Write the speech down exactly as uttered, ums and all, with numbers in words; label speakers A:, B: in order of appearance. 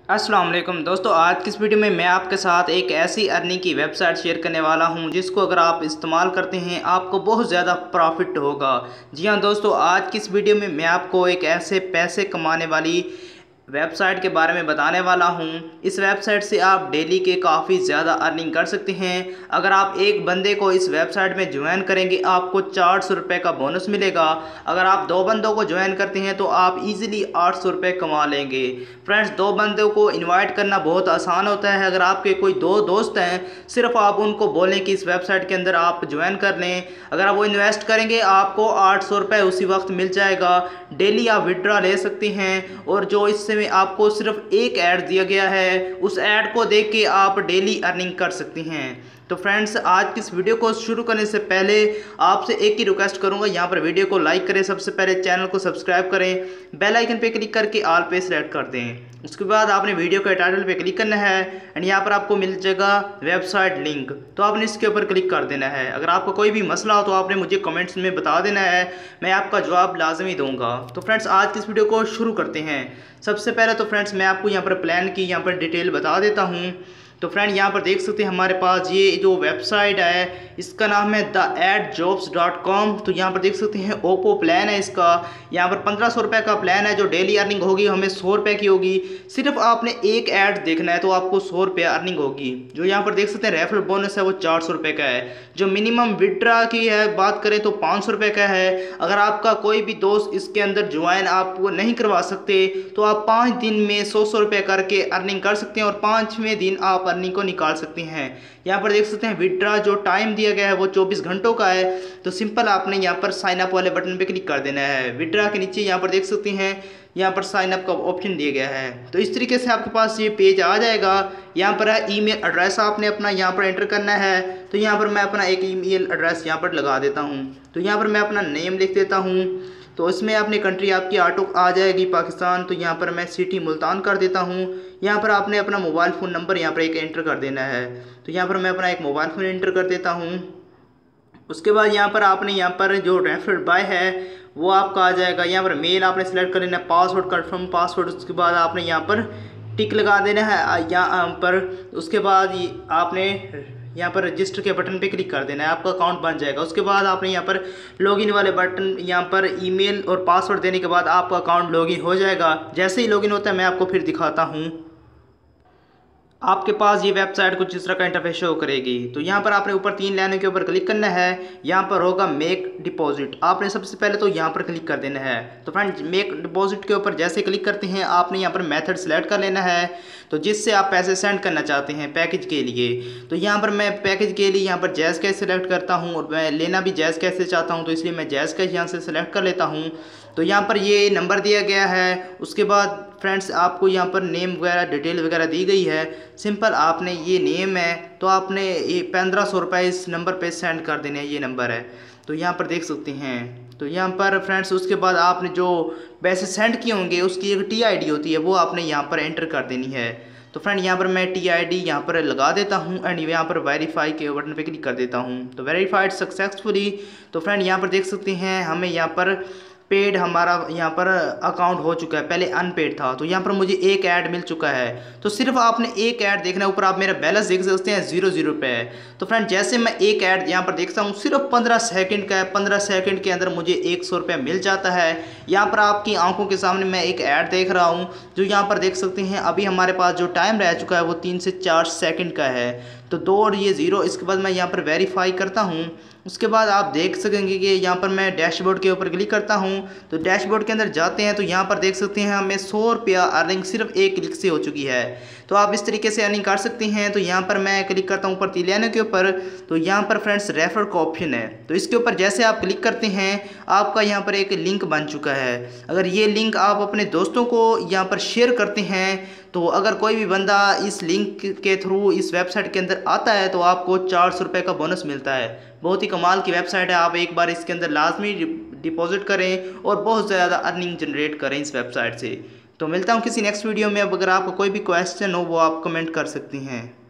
A: अस्सलाम वालेकुम दोस्तों, आज की इस वीडियो में मैं आपके साथ एक ऐसी अर्निंग की वेबसाइट शेयर करने वाला हूं जिसको अगर आप इस्तेमाल करते हैं आपको बहुत ज़्यादा प्रॉफिट होगा। जी हां दोस्तों, आज की इस वीडियो में मैं आपको एक ऐसे पैसे कमाने वाली वेबसाइट के बारे में बताने वाला हूं। इस वेबसाइट से आप डेली के काफ़ी ज़्यादा अर्निंग कर सकते हैं। अगर आप एक बंदे को इस वेबसाइट में ज्वाइन करेंगे आपको चार सौ रुपये का बोनस मिलेगा। अगर आप दो बंदों को ज्वाइन करते हैं तो आप इजीली आठ सौ रुपये कमा लेंगे। फ्रेंड्स, दो बंदों को इनवाइट करना बहुत आसान होता है। अगर आपके कोई दो दोस्त हैं, सिर्फ आप उनको बोलें कि इस वेबसाइट के अंदर आप ज्वाइन कर लें। अगर आप वो इन्वेस्ट करेंगे आपको आठ सौ रुपये उसी वक्त मिल जाएगा। डेली आप विड्रॉ ले सकते हैं और जो इससे में आपको सिर्फ एक ऐड दिया गया है उस ऐड को देख के आप डेली अर्निंग कर सकते हैं। तो फ्रेंड्स, आज की इस वीडियो को शुरू करने से पहले आपसे एक ही रिक्वेस्ट करूंगा, यहाँ पर वीडियो को लाइक करें, सबसे पहले चैनल को सब्सक्राइब करें, बेल आइकन पे क्लिक करके ऑल पे सेलेक्ट कर दें। उसके बाद आपने वीडियो के टाइटल पे क्लिक करना है एंड यहाँ पर आपको मिल जाएगा वेबसाइट लिंक, तो आपने इसके ऊपर क्लिक कर देना है। अगर आपको कोई भी मसला हो तो आपने मुझे कमेंट्स में बता देना है, मैं आपका जवाब लाजमी दूंगा। तो फ्रेंड्स, आज की इस वीडियो को शुरू करते हैं। सबसे पहले तो फ्रेंड्स मैं आपको यहाँ पर प्लान की यहाँ पर डिटेल बता देता हूँ। तो फ्रेंड, यहाँ पर देख सकते हैं हमारे पास ये जो वेबसाइट है इसका नाम है the ad jobs dot com. तो यहाँ पर देख सकते हैं ओप्पो प्लान है इसका। यहाँ पर पंद्रह सौ रुपये का प्लान है। जो डेली अर्निंग होगी हमें सौ रुपये की होगी। सिर्फ आपने एक ऐड देखना है तो आपको सौ रुपये अर्निंग होगी। जो यहाँ पर देख सकते हैं रेफरल बोनस है वो चार सौ रुपये का है। जो मिनिमम विड्रा की है बात करें तो पाँच सौ रुपये का है। अगर आपका कोई भी दोस्त इसके अंदर ज्वाइन आपको नहीं करवा सकते तो आप पाँच दिन में सौ सौ रुपये करके अर्निंग कर सकते हैं और पाँचवें दिन आप अर्निंग को निकाल सकते हैं। यहाँ पर देख सकते हैं विड्रा जो टाइम दिया गया है वो चौबीस घंटों का है। तो सिंपल आपने यहाँ पर साइन अप वाले बटन पे क्लिक कर देना है। विड्रा के नीचे यहाँ पर देख सकते हैं यहाँ पर साइन अप का ऑप्शन दिया गया है। तो इस तरीके से आपके पास ये पेज आ जाएगा। यहाँ पर है ईमेल एड्रेस, आपने अपना यहाँ पर एंटर करना है। तो यहाँ पर मैं अपना एक ईमेल एड्रेस यहाँ पर लगा देता हूँ। तो यहाँ पर मैं अपना नेम लिख देता हूँ। तो इसमें अपनी कंट्री आपकी ऑटो आ जाएगी पाकिस्तान। तो यहाँ पर मैं सिटी मुल्तान कर देता हूँ। यहाँ पर आपने अपना मोबाइल फ़ोन नंबर यहाँ पर एक एंटर कर देना है। तो यहाँ पर मैं अपना एक मोबाइल फ़ोन एंटर कर देता हूँ। उसके बाद यहाँ पर आपने यहाँ पर जो रेफर्ड बाय है वो आपका आ जाएगा। यहाँ पर मेल आपने सेलेक्ट कर लेना है, पासवर्ड कन्फर्म पासवर्ड। उसके बाद आपने यहाँ पर टिक लगा देना है यहाँ पर। उसके बाद आपने यहाँ पर रजिस्टर के बटन पे क्लिक कर देना है, आपका अकाउंट बन जाएगा। उसके बाद आपने यहाँ पर लॉगिन वाले बटन यहाँ पर ईमेल और पासवर्ड देने के बाद आपका अकाउंट लॉगिन हो जाएगा। जैसे ही लॉगिन होता है मैं आपको फिर दिखाता हूँ। आपके पास ये वेबसाइट कुछ इस तरह का इंटरफेस शो करेगी। तो यहाँ पर आपने ऊपर तीन लाइनों के ऊपर क्लिक करना है। यहाँ पर होगा मेक डिपॉजिट, आपने सबसे पहले तो यहाँ पर क्लिक कर देना है। तो फ्रेंड, मेक डिपॉजिट के ऊपर जैसे क्लिक करते हैं आपने यहाँ पर मेथड सेलेक्ट कर लेना है, तो जिससे आप पैसे सेंड करना चाहते हैं पैकेज के लिए। तो यहाँ पर मैं पैकेज के लिए यहाँ पर जैज़ कैश सेलेक्ट करता हूँ और मैं लेना भी जैज़ कैश से चाहता हूँ, तो इसलिए मैं जैज़ कैश यहाँ से सेलेक्ट कर लेता हूँ। तो यहाँ पर ये नंबर दिया गया है। उसके बाद फ्रेंड्स आपको यहाँ पर नेम वगैरह डिटेल वगैरह दी गई है। सिंपल आपने ये नेम है तो आपने ये पंद्रह सौ रुपये इस नंबर पे सेंड कर देने हैं, ये नंबर है। तो यहाँ पर देख सकते हैं। तो यहाँ पर फ्रेंड्स उसके बाद आपने जो पैसे सेंड किए होंगे उसकी एक टी आई डी होती है वो आपने यहाँ पर एंटर कर देनी है। तो फ्रेंड, यहाँ पर मैं टी आई डी यहाँ पर लगा देता हूँ एंड यहाँ पर वेरीफाई के बटन पे क्लिक कर देता हूँ। तो वेरीफाइड सक्सेसफुली। तो फ्रेंड यहाँ पर देख सकते हैं हमें यहाँ पर पेड हमारा यहाँ पर अकाउंट हो चुका है, पहले अनपेड था। तो यहाँ पर मुझे एक ऐड मिल चुका है। तो सिर्फ आपने एक ऐड देखना है। ऊपर आप मेरा बैलेंस देख सकते हैं जीरो जीरो पे है। तो फ्रेंड, जैसे मैं एक ऐड यहाँ पर देखता हूँ सिर्फ पंद्रह सेकंड का है, पंद्रह सेकंड के अंदर मुझे एक सौ रुपये मिल जाता है। यहाँ पर आपकी आंखों के सामने मैं एक ऐड देख रहा हूँ जो यहाँ पर देख सकते हैं अभी हमारे पास जो टाइम रह चुका है वो तीन से चार सेकेंड का है। तो दो और ये ज़ीरो। इसके बाद मैं यहाँ पर वेरीफाई करता हूँ। उसके बाद आप देख सकेंगे कि यहाँ पर मैं डैशबोर्ड के ऊपर क्लिक करता हूँ। तो डैशबोर्ड के अंदर जाते हैं तो यहाँ पर देख सकते हैं हमें सौ रुपया अर्निंग सिर्फ एक क्लिक से हो चुकी है। तो आप इस तरीके से अर्निंग कर सकते हैं। तो यहाँ पर मैं क्लिक करता हूँ ऊपर तीन लाइनों के ऊपर। तो यहाँ पर फ्रेंड्स रेफर का ऑप्शन है। तो इसके ऊपर जैसे आप क्लिक करते हैं आपका यहाँ पर एक लिंक बन चुका है। अगर ये लिंक आप अपने दोस्तों को यहाँ पर शेयर करते हैं तो अगर कोई भी बंदा इस लिंक के थ्रू इस वेबसाइट के अंदर आता है तो आपको चार सौ रुपये का बोनस मिलता है। बहुत ही कमाल की वेबसाइट है। आप एक बार इसके अंदर लाजमी डिपॉजिट करें और बहुत ज़्यादा अर्निंग जनरेट करें इस वेबसाइट से। तो मिलता हूँ किसी नेक्स्ट वीडियो में। अब अगर आपको कोई भी क्वेश्चन हो वो आप कमेंट कर सकती हैं।